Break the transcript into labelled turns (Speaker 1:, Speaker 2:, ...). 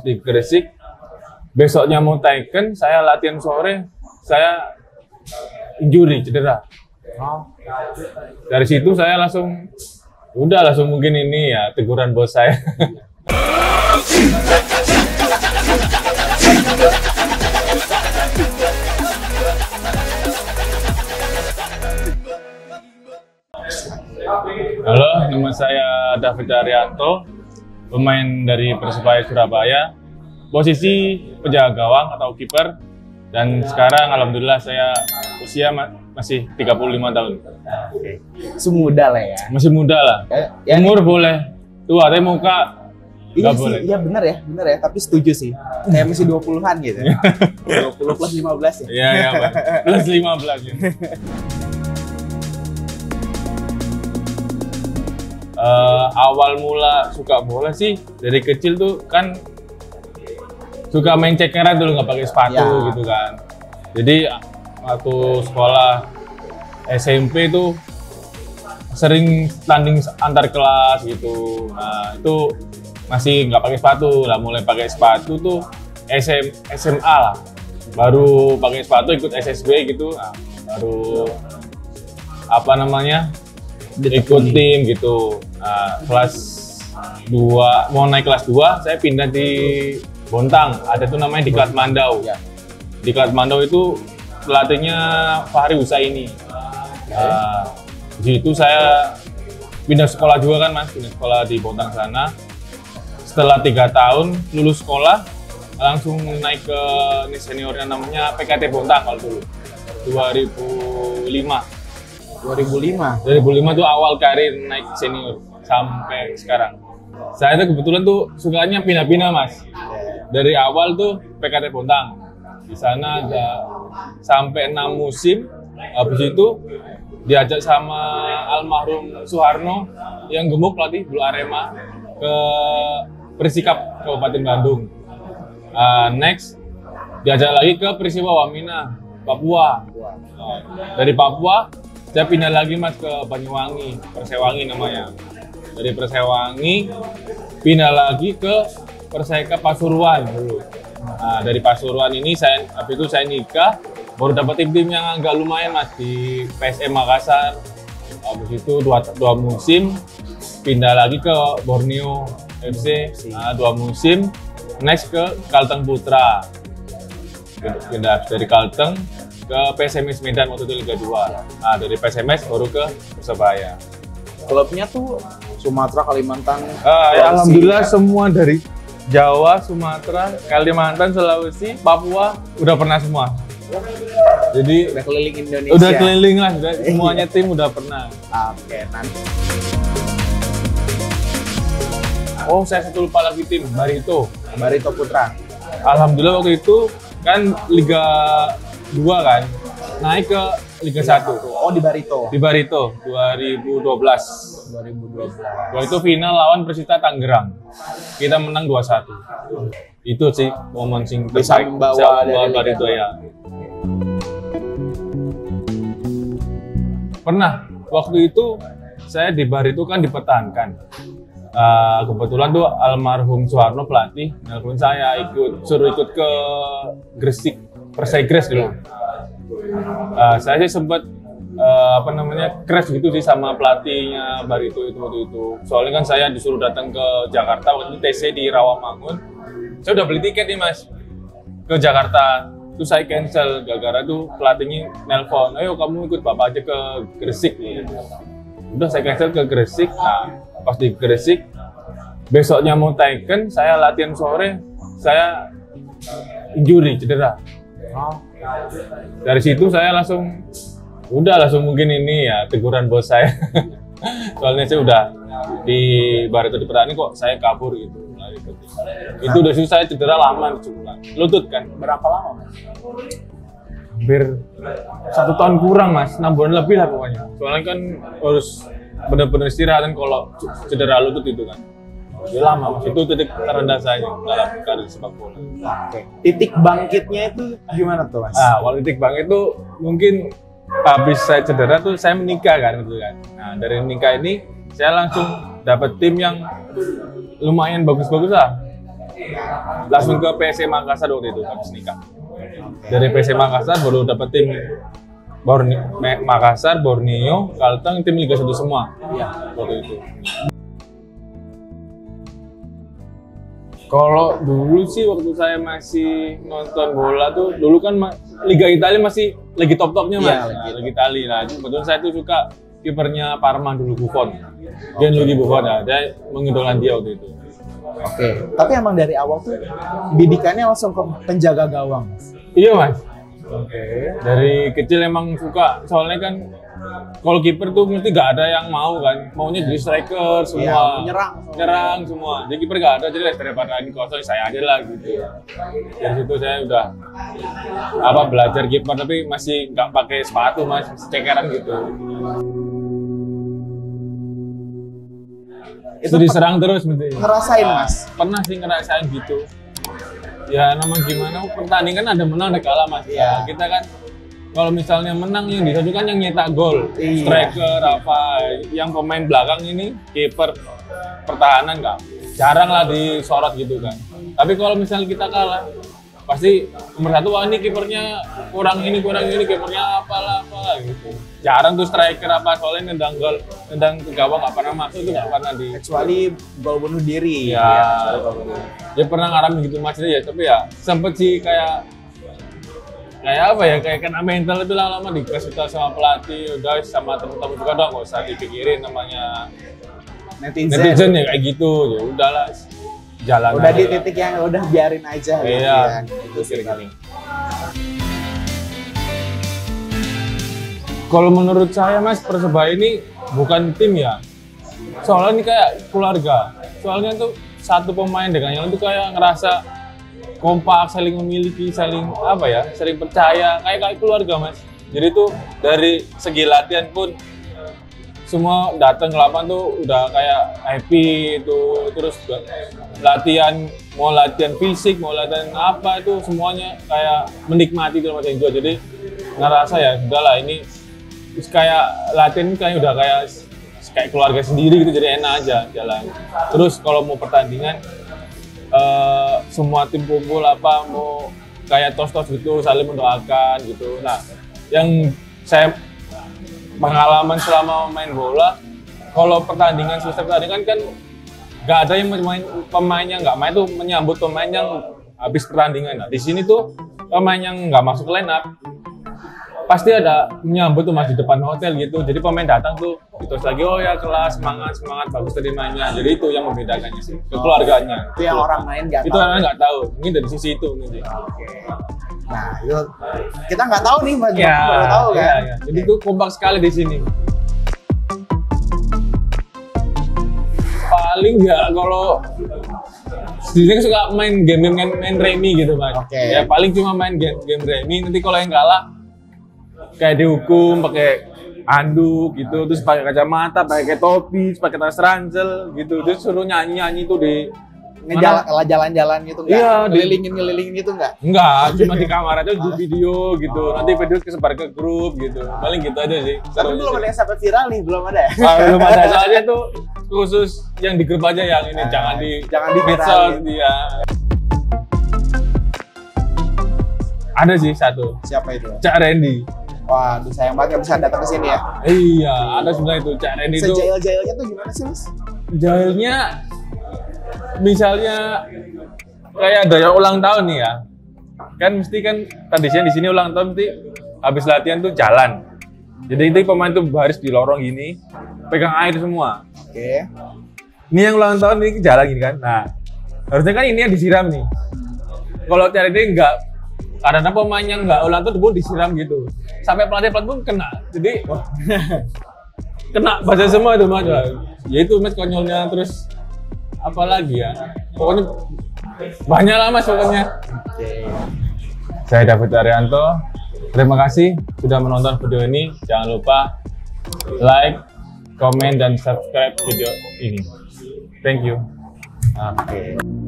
Speaker 1: di Gresik. Besoknya mau Taeken, saya latihan sore, saya injury, cedera. Dari situ saya langsung mungkin ini ya teguran bos saya. Halo, nama saya David Arianto, pemain dari Persebaya Surabaya, posisi penjaga gawang atau kiper, dan sekarang alhamdulillah saya usia masih 35 tahun.
Speaker 2: Masih muda lah ya.
Speaker 1: Masih muda lah. Umur boleh tua, tapi muka nggak boleh.
Speaker 2: Iya benar ya, tapi setuju sih. Kayak masih 20-an gitu. 20 plus 15 ya.
Speaker 1: Iya, Pak. Plus 15 ya. Awal mula suka bola sih dari kecil tuh kan suka main cekeran dulu, nggak pakai sepatu
Speaker 2: ya.
Speaker 1: Gitu kan. Jadi waktu sekolah SMP tuh sering tanding antar kelas gitu. Nah itu masih nggak pakai sepatu lah, mulai pakai sepatu tuh SMA lah, baru pakai sepatu ikut SSB gitu. Nah, baru apa namanya ikut tim gitu. Nah, kelas 2 mau naik kelas 2 saya pindah di Bontang, ada tuh namanya Diklat Mandau.
Speaker 2: Ya.
Speaker 1: Diklat Mandau itu pelatihnya Fahri Husaini. Di situ saya pindah sekolah juga kan Mas, pindah sekolah di Bontang sana. Setelah 3 tahun lulus sekolah langsung naik ke ini seniornya namanya PKT Bontang kalau dulu 2005 tuh awal karir naik senior sampai sekarang. Saya tuh kebetulan tuh sukanya pindah-pindah Mas. Dari awal tuh PKT Bontang. Di sana ada sampai 6 musim. Habis itu diajak sama almarhum Soeharno yang gemuk pelatih Bulu Arema ke Persikap Kabupaten Bandung. Next diajak lagi ke Persiwa Wamena Papua. Dari Papua saya pindah lagi Mas ke Banyuwangi, Persewangi namanya. Dari Persewangi pindah lagi ke Perseka Pasuruan dulu. Nah, dari Pasuruan ini habis itu saya nikah, baru dapat tim yang agak lumayan Mas di PSM Makassar. Habis itu dua musim pindah lagi ke Borneo FC. Nah, 2 musim. Next ke Kalteng Putra. Pindah dari Kalteng ke PSMS Medan waktu itu Liga 2. Nah, dari PSMS baru ke Persebaya.
Speaker 2: Klubnya tuh Sumatera, Kalimantan.
Speaker 1: Ya, alhamdulillah semua dari Jawa, Sumatera, Kalimantan, Sulawesi, Papua udah pernah semua. Jadi
Speaker 2: udah keliling Indonesia.
Speaker 1: Udah keliling lah, semuanya tim udah pernah.
Speaker 2: Oke, nanti.
Speaker 1: Oh, saya satu lupa lagi tim Barito
Speaker 2: Putra.
Speaker 1: Alhamdulillah waktu itu kan Liga 2 kan, naik ke Liga 1.
Speaker 2: Oh, di Barito.
Speaker 1: Di Barito 2012. Waktu itu final lawan Persita Tangerang. Kita menang 2-1. Itu sih momen sing
Speaker 2: bisa membawa
Speaker 1: Barito ya. Pernah waktu itu saya di Barito kan dipertahankan. Kebetulan tuh almarhum Soeharno pelatih nelpon saya suruh ikut ke Gresik, Persegres dulu. Saya sih sempat crash gitu sih sama pelatihnya Barito itu waktu itu. Soalnya kan saya disuruh datang ke Jakarta waktu itu TC di Rawamangun. Saya udah beli tiket nih Mas ke Jakarta. Terus saya cancel gara-gara tuh pelatihnya nelpon, ayo kamu ikut bapak aja ke Gresik gitu. Udah saya cancel ke Gresik. Nah, pas di Gresik besoknya mau Taeken, saya latihan sore, saya injury, cedera. Dari situ saya langsung mungkin ini ya teguran bos saya. Soalnya saya udah di Barito dipertanding kok saya kabur gitu. Itu udah situ saya cedera lama, lutut kan.
Speaker 2: Berapa lama Mas?
Speaker 1: Hampir 1 tahun kurang Mas, 6 bulan lebih lah pokoknya. Soalnya kan harus benar-benar istirahat kan kalau cedera lutut itu kan. Udah lama Mas, itu titik terendah saya dalam karir sepak bola.
Speaker 2: Titik bangkitnya itu gimana tuh Mas?
Speaker 1: Waktu titik bangkit itu mungkin habis saya cedera tuh saya menikah kan gitu kan. Nah dari menikah ini saya langsung dapat tim yang lumayan bagus-bagus lah. langsung ke PSM Makassar waktu itu habis nikah. Dari PSM Makassar baru dapet tim Makassar, Borneo, Kalteng, tim Liga 1 semua.
Speaker 2: Iya.
Speaker 1: Waktu itu. Kalau dulu sih waktu saya masih nonton bola tuh, dulu kan Liga Italia masih lagi top-topnya Mas.
Speaker 2: Iya,
Speaker 1: Liga Italia. Nah, kebetulan saya tuh suka kipernya Parma dulu, Buffon. Gianluigi Buffon ya, dia mengidolakan dia waktu itu.
Speaker 2: Oke. Tapi emang dari awal tuh didikannya langsung ke penjaga gawang.
Speaker 1: Iya Mas. Dari kecil emang suka, soalnya kan kalau kiper tuh mesti gak ada yang mau kan, maunya jadi striker semua,
Speaker 2: Iya,
Speaker 1: nyerang semua. Jadi kiper gak ada, jadi daripada ini kosong saya aja lah gitu. Dari situ saya udah belajar kiper, tapi masih nggak pakai sepatu Mas, masih cekeran gitu. Itu diserang terus berarti.
Speaker 2: Ngerasain Mas?
Speaker 1: Pernah sih ngerasain gitu. Ya namanya gimana, pertandingan ada menang ada kalah Mas.
Speaker 2: Iya.
Speaker 1: Nah, kita kan kalau misalnya menang yang ditunjukkan yang nyetak gol,
Speaker 2: Iya.
Speaker 1: striker apa, yang pemain belakang ini kiper pertahanan nggak, jarang lah disorot gitu kan. Tapi kalau misalnya kita kalah, pasti nomor satu wah ini kipernya kurang ini kipernya apalah gitu. Jarang tuh striker apa soalnya nendang gol, nendang ke gawang nggak pernah masuk itu nggak pernah di.
Speaker 2: Kecuali gol bunuh diri.
Speaker 1: Ya, dia pernah ngalamin gitu maksudnya ya, tapi ya sempet sih kayak apa ya, kayak kena mental itu lama-lama dikasih tahu sama pelatih, udah sama teman-teman juga dong nggak usah dipikirin namanya netizen ya kayak gitu, ya udahlah jalan
Speaker 2: udah
Speaker 1: aja.
Speaker 2: Di titik yang udah biarin aja.
Speaker 1: Iya,
Speaker 2: gitu sih paling.
Speaker 1: Kalau menurut saya Mas, Persebaya ini bukan tim ya, soalnya ini kayak keluarga. Soalnya tuh satu pemain dengan yang itu kayak ngerasa kompak, saling memiliki, saling saling percaya, kayak keluarga Mas. Jadi tuh dari segi latihan pun semua datang ke lapangan tuh udah kayak happy itu, terus latihan, mau latihan fisik, mau latihan apa itu semuanya kayak menikmati itu Mas Enjo. Jadi ngerasa ya udahlah ini kayak latihan kayak udah kayak keluarga sendiri gitu, jadi enak aja jalan. Terus kalau mau pertandingan semua tim kumpul mau kayak tos-tos gitu saling mendoakan gitu. Nah, yang saya pengalaman selama main bola, kalau pertandingan selesai pertandingan kan nggak ada yang pemain yang nggak main tuh menyambut pemain yang habis pertandingan. Nah, di sini tuh pemain yang nggak masuk line up pasti ada menyambut tuh Mas di depan hotel gitu. Jadi pemain datang tuh terus lagi oh ya kelas semangat bagus tadi mainnya. Jadi itu yang membedakannya sih keluarganya.
Speaker 2: Itu yang orang main nggak tahu.
Speaker 1: Itu orang nggak tahu. Mungkin dari sisi itu mungkin.
Speaker 2: Nah itu kita nggak tahu nih Mas.
Speaker 1: Ya,
Speaker 2: baru tahu kan.
Speaker 1: Ya. Jadi itu kompak sekali di sini. Paling ya kalau sini suka main main remi gitu Mas. Ya paling cuma main game remi. Nanti kalau yang kalah kayak dihukum pakai anduk gitu, terus pakai kacamata, pakai topi, pakai tas ransel gitu, terus suruh nyanyi tuh di
Speaker 2: jalan-jalan gitu nggak?
Speaker 1: Iya,
Speaker 2: ngelilingin gitu nggak?
Speaker 1: Enggak, cuma di kamar aja di video gitu, nanti video kesebar ke grup gitu, paling gitu aja sih.
Speaker 2: Tapi belum ada yang sampai viral nih, belum ada.
Speaker 1: Belum ada, soalnya tuh khusus yang di grup aja yang ini, jangan di medsos dia. Ada sih satu.
Speaker 2: Siapa itu?
Speaker 1: Cak Randy.
Speaker 2: Wah, sayang banget nggak bisa datang ke sini ya.
Speaker 1: Iya, ada sebenarnya itu Cak Randy itu.
Speaker 2: Sejail-jailnya tuh gimana sih Mas?
Speaker 1: Jailnya, misalnya kayak ada yang ulang tahun nih ya, kan mesti kan tradisinya di sini ulang tahun mesti habis latihan tuh jalan. Jadi itu pemain tuh baris di lorong gini, pegang air semua.
Speaker 2: Oke.
Speaker 1: Ini yang ulang tahun ini jalan gini kan. Nah, harusnya kan ini yang disiram nih. Kalau Cak Randy enggak. Karena pemain yang nggak ulang tahun pun disiram gitu, sampai pelatih pun kena, jadi kena basah semua itu Mas. Ya itu Mas konyolnya, terus apa lagi ya, pokoknya banyak lah Mas pokoknya. Saya David Arianto, terima kasih sudah menonton video ini. Jangan lupa like, komen, dan subscribe video ini. Thank you.
Speaker 2: Oke.